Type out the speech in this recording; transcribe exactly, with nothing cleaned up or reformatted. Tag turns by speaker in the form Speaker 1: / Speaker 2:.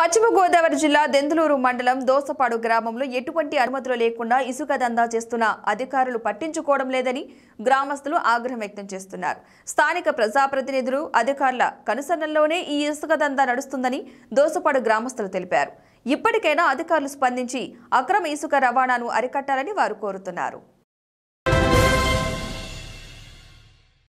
Speaker 1: పశ్చిమ గోదావరి జిల్లా దెందులూరు మండలం దోసపాడు గ్రామంలో ఎటువంటి అనుమతులు లేకుండా ఇసుక దందా చేస్తున్న అధికారులు పట్టించుకోవడం లేదని గ్రామస్తులు ఆగ్రహం వ్యక్తం చేస్తున్నారు. స్థానిక ప్రజాప్రతినిధులు అధికారుల కనుసన్నల్లోనే ఈ ఇసుక దందా నడుస్తుందని దోసపాడు గ్రామస్తులు తెలిపారు. ఇప్పటికైనా అధికారులు స్పందించి అక్రమ ఇసుక రవాణాను అరికట్టాలని వారు కోరుతున్నారు.